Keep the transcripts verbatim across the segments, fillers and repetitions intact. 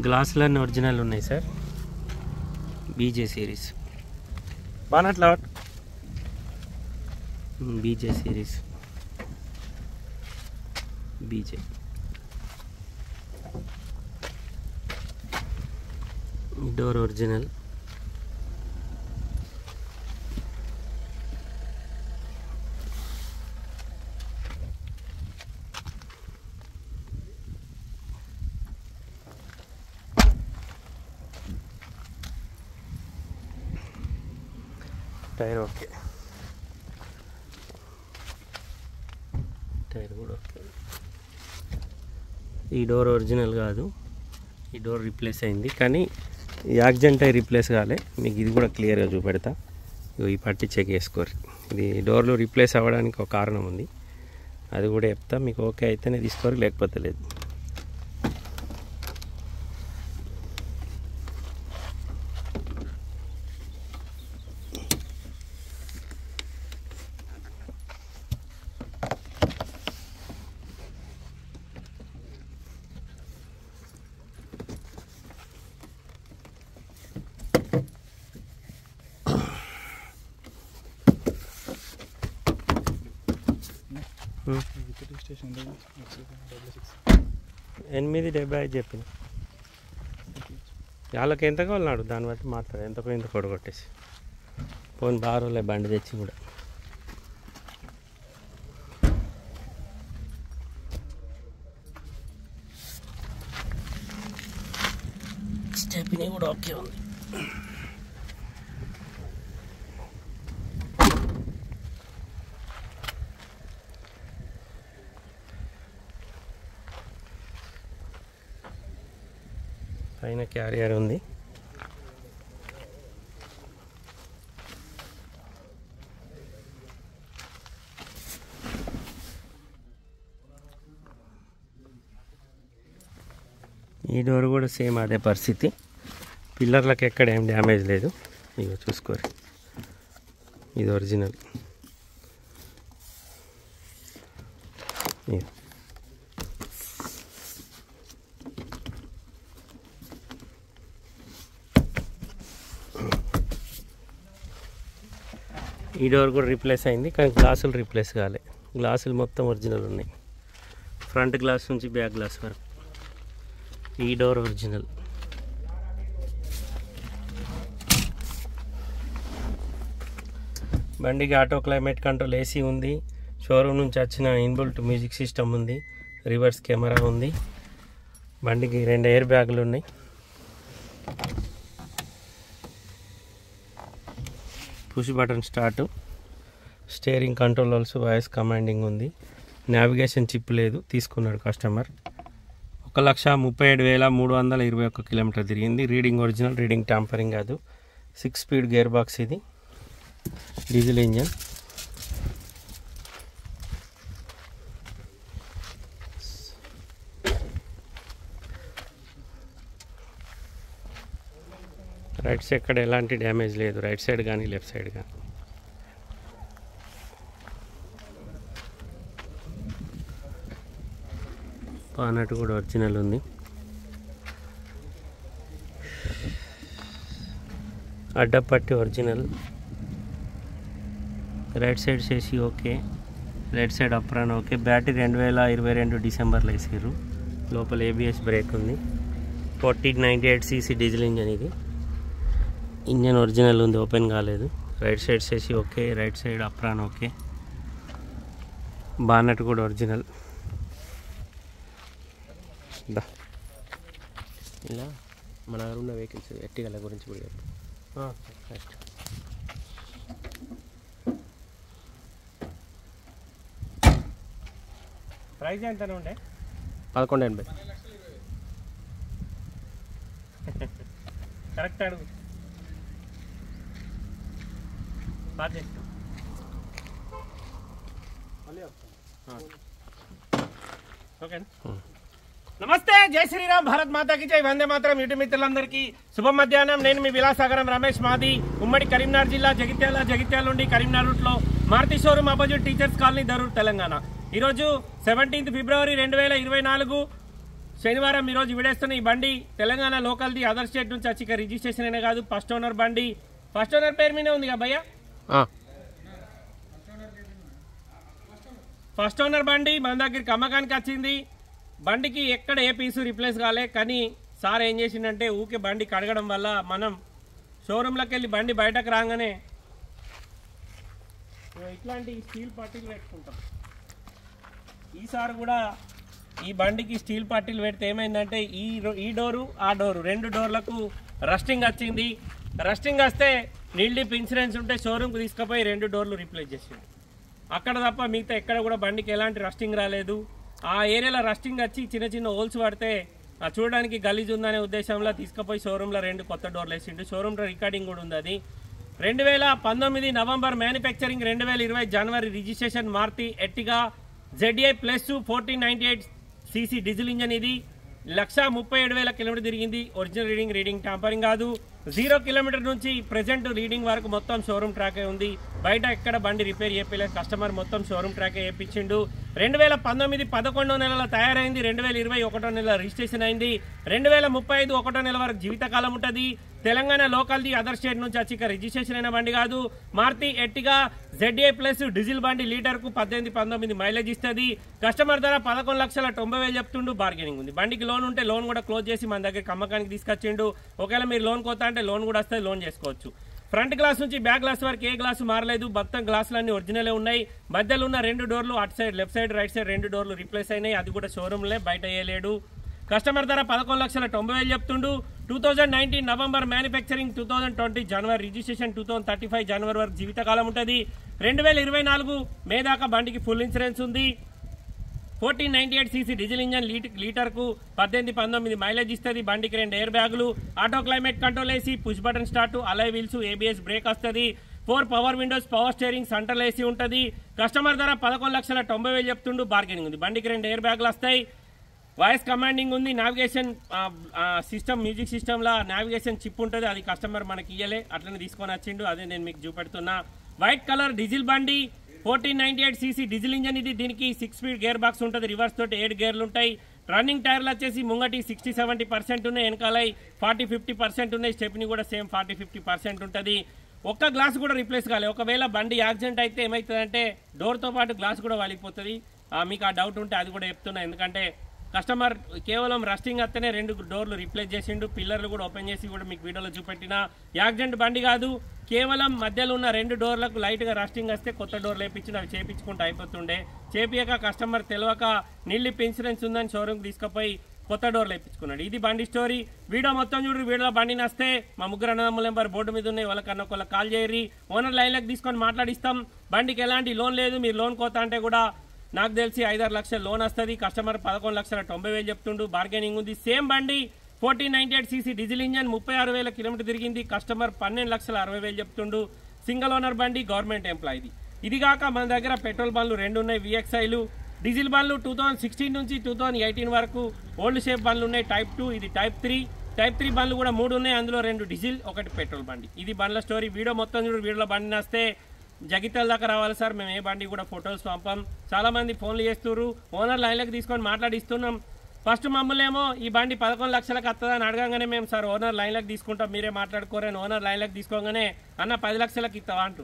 గ్లాసులన్నీ original ఉన్నాయి sir. బీజే సిరీస్ బానట్లా బీజే సిరీస్ బీజే door original. Tyre okay, tyre కూడా ఓకే. ఈ డోర్ ఒరిజినల్ కాదు, ఈ డోర్ రీప్లేస్ అయింది, కానీ ఈ యాక్సిడెంట్ టైర్ రీప్లేస్ కాలే. మీకు ఇది కూడా క్లియర్గా చూపెడతా. ఈ పట్టి చెక్ చేసుకోరు. ఇది డోర్లు రీప్లేస్ అవ్వడానికి ఒక కారణం ఉంది, అది కూడా చెప్తా. మీకు ఓకే అయితేనే తీసుకోరు, లేకపోతే లేదు. ఎనిమిది డెబ్బై ఐదు చెప్పిన వాళ్ళకి ఎంత కావాలన్నాడు, దాన్ని బట్టి మాట్లాడు. ఎంతకో ఎంత కొడగొట్టేసి పోనీ బారోలే బండి తెచ్చి కూడా. స్టెప్ని కూడా ఓకే ఉంది. పైన క్యారియర్ ఉంది. ఈ డోర్ కూడా సేమ్ అదే పరిస్థితి. పిల్లర్లకు ఎక్కడ ఏం డ్యామేజ్ లేదు. ఇగో చూసుకోరు, ఇది ఒరిజినల్. ఈ డోర్ కూడా రీప్లేస్ అయింది, కానీ గ్లాసులు రీప్లేస్ కాలే. గ్లాసులు మొత్తం ఒరిజినల్ ఉన్నాయి, ఫ్రంట్ గ్లాస్ నుంచి బ్యాక్ గ్లాస్ వరకు. ఈ డోర్ ఒరిజినల్. బండికి ఆటో క్లైమేట్ కంట్రోల్ ఏసీ ఉంది, షోరూమ్ నుంచి వచ్చిన ఇన్బుల్ట్ మ్యూజిక్ సిస్టమ్ ఉంది, రివర్స్ కెమెరా ఉంది. బండికి రెండు ఎయిర్ బ్యాగులు ఉన్నాయి. Push button start, steering control also voice commanding ఉంది. నావిగేషన్ చిప్ లేదు, తీసుకున్నాడు కస్టమర్. ఒక లక్ష ముప్పై ఏడు వేల మూడు వందల ఇరవై ఒక్క కిలోమీటర్ తిరిగింది. రీడింగ్ ఒరిజినల్, రీడింగ్ ట్యాంపరింగ్ కాదు. సిక్స్ స్పీడ్ గేర్ బాక్స్, ఇది డీజిల్ ఇంజన్. రైట్ సైడ్ ఎక్కడ ఎలాంటి డ్యామేజ్ లేదు, రైట్ సైడ్ కానీ లెఫ్ట్ సైడ్ కానీ. పానట్ కూడా ఒరిజినల్ ఉంది. అడ్డపట్టి ఒరిజినల్. రైట్ సైడ్ చేసి okay, right side apron okay. Battery రెండు వేల ఇరవై రెండు డిసెంబర్లో వేసారు. లోపల ఏబిఎస్ బ్రేక్ ఉంది. Fourteen ninety eight CC diesel engine. ఇది ఇంజన్ ఒరిజినల్ ఉంది, ఓపెన్ కాలేదు. రైట్ సైడ్ చేసి okay, right side apron okay. Bonnet కూడా ఒరిజినల్. దా ఇలా మన దగ్గర ఉన్న వెహికల్స్ ఎర్టిగా గురించి కూడా చెప్పు. ఫస్ట్ ప్రైస్ ఎంత ఉండే? పదకొండు ఎనభై. కరెక్ట్ అడుగు. నమస్తే, జై శ్రీరామ్, భారత్ మాతాకి జై, వందే మాతరం. యూట్యూబ్ మిత్రులందరికీ శుభ మధ్యాహ్నం. నేను మీ విలాసాగరం రమేష్. మాది ఉమ్మడి కరీంనగర్ జిల్లా, జగిత్యాల. జగిత్యాల నుండి కరీంనగర్ రూట్లో Maruti showroom opposite teachers colony, Dharur, Telangana. ఈరోజు సెవెంటీన్త్ ఫిబ్రవరి రెండు వేల ఇరవై నాలుగు శనివారం ఈ రోజు విడేస్తున్న ఈ బండి తెలంగాణ లోకల్ది, అదర్ స్టేట్ నుంచి వచ్చి రిజిస్ట్రేషన్ అయినా కాదు. ఫస్ట్ ఓనర్ బండి, ఫస్ట్ ఓనర్ పేరు మీద ఉంది కదా భయ్య, ఫస్ట్ ఓనర్ బండి మన దగ్గరికి అమ్మకానికి వచ్చింది. బండికి ఎక్కడ ఏ పీసు రిప్లేస్ కాలే. కానీ సార్ ఏం చేసిందంటే ఊకే బండి కడగడం వల్ల మనం షోరూంలోకి వెళ్ళి బండి బయటకు రాగానే ఇట్లాంటి స్టీల్ పట్టీలు పెట్టుకుంటాం. ఈసారి కూడా ఈ బండికి స్టీల్ పట్టీలు పెడితే ఏమైందంటే ఈ ఈ డోరు ఆ డోరు రెండు డోర్లకు రస్టింగ్ వచ్చింది. రస్టింగ్ వస్తే నీల్డిప్ ఇన్సూరెన్స్ ఉంటే షోరూమ్కి తీసుకుపోయి రెండు డోర్లు రీప్లేస్ చేసింది. అక్కడ తప్ప మిగతా ఎక్కడ కూడా బండికి ఎలాంటి రస్టింగ్ రాలేదు. ఆ ఏరియాలో రస్టింగ్ వచ్చి చిన్న చిన్న హోల్స్ పడితే చూడడానికి గలీజ్ ఉందనే ఉద్దేశంలో తీసుకుపోయి షోరూంలో రెండు కొత్త డోర్లు వేసిండు. షోరూంలో రికార్డింగ్ కూడా ఉంది. అది రెండు వేల పంతొమ్మిది నవంబర్ మ్యానుఫ్యాక్చరింగ్, రెండు వేల ఇరవై జనవరి registration Maruti Ertiga ZA plus fourteen ninety eight CC diesel engine. ఇది లక్ష ముప్పై ఏడు వేల కిలోమీటర్ తిరిగింది. ఒరిజినల్ రీడింగ్ రీడింగ్ టాంపరింగ్ కాదు. జీరో కిలోమీటర్ నుంచి ప్రెజెంట్ రీడింగ్ వరకు మొత్తం షోరూమ్ ట్రాకే ఉంది. బయట ఎక్కడ బండి రిపేర్ చేయలేదు. కస్టమర్ మొత్తం షోరూమ్ ట్రాకే వేయించిండు. రెండు వేల పంతొమ్మిది పదకొండో నెలల తయారైంది. రెండు వేల ఇరవై ఒకటో నెల రిజిస్ట్రేషన్ అయింది. రెండు వేల ముప్పై ఐదు ఒకటో నెల వరకు జీవితకాలం ఉంటుంది. తెలంగాణ లోకల్ది, అదర్ స్టేట్ నుంచి వచ్చి రిజిస్ట్రేషన్ అయిన బండి కాదు. Maruti Ertiga ZA plus diesel బండి లీటర్కు పద్దెనిమిది పంతొమ్మిది మైలేజ్ ఇస్తుంది. కస్టమర్ ధర పదకొండు లక్షల తొంభై వేలు చెప్తుండు. బార్గెనింగ్ ఉంది. బండికి లోన్ ఉంటే లోన్ కూడా క్లోజ్ చేసి మన దగ్గర అమ్మకానికి తీసుకొచ్చిండు. ఒకవేళ మీరు లోన్ కోతా అంటే లోన్ కూడా వస్తే లోన్ చేసుకోవచ్చు. ఫ్రంట్ గ్లాస్ నుంచి బ్యాక్ గ్లాస్ వరకు ఏ గ్లాసు మారలేదు. మొత్తం గ్లాసులన్నీ ఒరిజినలే ఉన్నాయి. మధ్యలో ఉన్న రెండు డోర్లు అటు side left side right side రెండు డోర్లు రీప్లేస్ అయినాయి. అది కూడా షోరూమ్లే, బయట వేయలేడు. కస్టమర్ ధర పదకొండు లక్షల తొంభై వేలు చెప్తుండు. Two thousand nineteen November manufacturing, two thousand twenty జనవరి registration, two thousand thirty five జనవరి వరకు జీవితకాలం ఉంటుంది. రెండు వేల ఇరవై నాలుగు మే దాకా బండికి ఫుల్ ఇన్సూరెన్స్ ఉంది. Fourteen ninety eight CC diesel engine లీటర్కు పద్దెనిమిది పంతొమ్మిది మైలేజ్ ఇస్తుంది. బండికి రెండు ఎయిర్ బ్యాగులు, auto climate control AC, push button start, alloy wheels, ABS brake వస్తుంది. Four power windows, power steering, central AC ఉంటుంది. కస్టమర్ ధర పదకొండు లక్షల తొంభై వేలు చెప్తుండు. బార్గెనింగ్ ఉంది. బండికి రెండు ఎయిర్ బ్యాగులు వస్తాయి. వాయిస్ కమాండింగ్ ఉంది. నావిగేషన్ సిస్టమ్, మ్యూజిక్ సిస్టమ్లో నావిగేషన్ చిప్ ఉంటుంది. అది కస్టమర్ మనకి ఇయ్యలే, అట్లనే తీసుకొని వచ్చిండు. అదే నేను మీకు చూపెడుతున్నా. వైట్ కలర్ డీజిల్ బండి, fourteen ninety eight CC diesel engine ఇది. దీనికి సిక్స్ స్పీడ్ గేర్ బాక్స్ ఉంటుంది. రివర్స్ తోటి ఏడు గేర్లు ఉంటాయి. రన్నింగ్ టైర్లు వచ్చేసి ముంగటి సిక్స్టీ సెవెంటీ పర్సెంట్ ఉన్నాయి, వెనకాల ఫార్టీ ఫిఫ్టీ పర్సెంట్ ఉన్నాయి. స్టెప్ని కూడా సేమ్ ఫార్టీ ఫిఫ్టీ పర్సెంట్ ఉంటుంది. ఒక్క గ్లాస్ కూడా రిప్లేస్ కాలేదు. ఒకవేళ బండి యాక్సిడెంట్ అయితే ఏమవుతుందంటే డోర్తో పాటు గ్లాస్ కూడా వాలిపోతుంది. మీకు ఆ డౌట్ ఉంటే అది కూడా చెప్తున్నా. ఎందుకంటే కస్టమర్ కేవలం రస్టింగ్ వస్తేనే రెండు డోర్లు రీప్లేస్ చేసిండు. పిల్లర్లు కూడా ఓపెన్ చేసి కూడా మీకు వీడియోలో చూపెట్టిన. యాక్సిడెంట్ బండి కాదు. కేవలం మధ్యలో ఉన్న రెండు డోర్లకు లైట్గా రస్టింగ్ వస్తే కొత్త డోర్లు వేయించి అవి చేయించుకుంటూ అయిపోతుండే. చేపియక కస్టమర్ తెలియక నీళ్ళిప్ ఇన్సూరెన్స్ ఉందని షోరూమ్కి తీసుకుపోయి కొత్త డోర్లు వేయించుకున్నాడు. ఇది బండి స్టోరీ. వీడియో మొత్తం చూడు. వీడియోలో బండి నస్తే మా ముగ్గురు అన్నదమ్ముల నెంబర్ బోర్డు మీద ఉన్నాయి. వాళ్ళకన్నా ఒకళ్ళ కాల్ చేయరి. ఓనర్ లైన్లకు తీసుకొని మాట్లాడిస్తాం. బండికి ఎలాంటి లోన్ లేదు. మీరు లోన్ కోతా అంటే కూడా నాకు తెలిసి ఐదారు లక్షల లోన్ వస్తుంది. కస్టమర్ పదకొండు లక్షల తొంభై వేలు చెప్తుండు. బార్గెనింగ్ ఉంది. సేమ్ బండి fourteen ninety eight CC diesel engine, ముప్పై ఆరు వేల కిలోమీటర్ తిరిగింది. కస్టమర్ పన్నెండు లక్షల అరవై వేలు చెప్తుండు. సింగిల్ ఓనర్ బండి, గవర్నమెంట్ ఎంప్లాయీది. ఇది కాక మన దగ్గర పెట్రోల్ బండ్లు రెండు ఉన్నాయి. విఎక్స్ఐలు, డీజిల్ బండ్లు టూ థౌసండ్ సిక్స్టీన్ నుంచి టూ థౌసండ్ ఎయిటీన్ వరకు ఓల్డ్ షేప్ బండ్లు ఉన్నాయి. టైప్ టూ, ఇది టైప్ త్రీ. టైప్ త్రీ బండ్లు కూడా మూడు ఉన్నాయి. అందులో రెండు డీజిల్, ఒకటి పెట్రోల్ బండి. ఇది బండ్ల స్టోరీ. వీడియో మొత్తం చూడు. వీడియోలో బండి నస్తే జగిత్యాల దాకా రావాలి సార్. మేము ఏ బండి కూడా ఫొటోస్ పంపాం. చాలా మంది ఫోన్లు చేస్తున్నారు. ఓనర్ లైన్లకు తీసుకొని మాట్లాడిస్తున్నాం. ఫస్ట్ మమ్మల్ని ఏమో ఈ బండి పదకొండు లక్షలకు వస్తుందని అడగంగానే మేము సార్ ఓనర్ లైన్లకు తీసుకుంటాం, మీరే మాట్లాడుకోరని ఓనర్ లైన్లకు తీసుకోగానే అన్న పది లక్షలకు ఇస్తావా అంటూ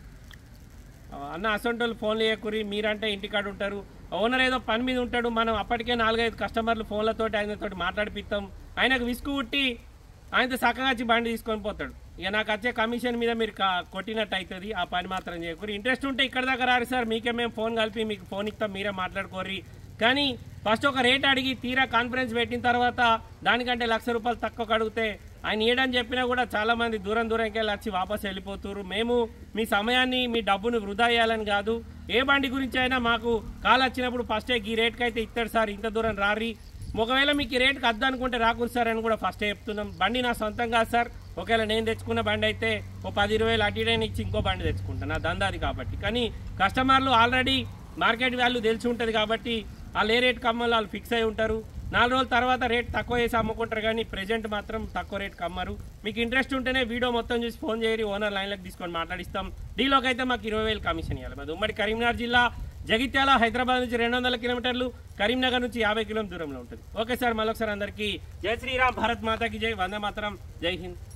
అన్న అసొంటోళ్ళు ఫోన్లు చేయకూరి. మీరంటే ఇంటికాడ ఉంటారు. ఓనర్ ఏదో పని మీద ఉంటాడు. మనం అప్పటికే నాలుగైదు కస్టమర్లు ఫోన్లతోటి ఆయనతోటి మాట్లాడిపిస్తాం. ఆయనకు విసుగు పుట్టి ఆయనతో చక్కగా వచ్చి బండి తీసుకొని పోతాడు. ఇక నాకు వచ్చే కమిషన్ మీద మీరు కొట్టినట్టు అవుతుంది. ఆ పని మాత్రం చేయకూరి. ఇంట్రెస్ట్ ఉంటే ఇక్కడ దాకా రారు సార్. మీకే మేము ఫోన్ కలిపి మీకు ఫోన్ ఇస్తాం, మీరే మాట్లాడుకోర్రి. కానీ ఫస్ట్ ఒక రేట్ అడిగి తీరా కాన్ఫరెన్స్ పెట్టిన తర్వాత దానికంటే లక్ష రూపాయలు తక్కువ అడిగితే ఆయన ఏడని చెప్పినా కూడా చాలా మంది దూరం దూరంకి వెళ్ళి వచ్చి వాపస్ వెళ్ళిపోతున్నారు. మేము మీ సమయాన్ని మీ డబ్బును వృధా చేయాలని కాదు. ఏ బండి గురించి అయినా మాకు కాల్ వచ్చినప్పుడు ఫస్టే ఈ రేట్కి అయితే ఇస్తాడు సార్, ఇంత దూరం రారి. ఒకవేళ మీకు ఈ రేట్కి వద్ద అనుకుంటే రాకూరు సార్ అని కూడా ఫస్టే చెప్తున్నాం. బండి నా సొంతం కాదు సార్. ఒకవేళ నేను తెచ్చుకున్న బండి అయితే ఓ పది ఇరవై వేలు అటు ఇచ్చి ఇంకో బండి తెచ్చుకుంటాను. నా దందాది కాబట్టి. కానీ కస్టమర్లు ఆల్రెడీ మార్కెట్ వాల్యూ తెలిసి ఉంటుంది కాబట్టి వాళ్ళు ఏ రేట్ కమ్మాలో వాళ్ళు ఫిక్స్ అయి ఉంటారు. నాలుగు రోజుల తర్వాత రేట్ తక్కువ చేసి అమ్ముకుంటారు. కానీ ప్రెజెంట్ మాత్రం తక్కువ రేట్ కమ్మరు. మీకు ఇంట్రెస్ట్ ఉంటేనే వీడియో మొత్తం చూసి ఫోన్ చేయరి. ఓనర్ లైన్లకు తీసుకొని మాట్లాడిస్తాం. డీలోకి అయితే మాకు ఇరవై వేలు కమిషన్ ఇవ్వాలి. మాది ఉమ్మడి కరీంనగర్ జిల్లా జగిత్యాల హైదరాబాద్ నుంచి రెండు వందల కిలోమీటర్లు, కరీంనగర్ నుంచి యాభై కిలోమీటర్ దూరంలో ఉంటుంది. ఓకే సార్, మళ్ళొకసారి అందరికీ జై శ్రీరామ్, భారత్ మాతాకి జై, వందే మాతరం, జై హింద్.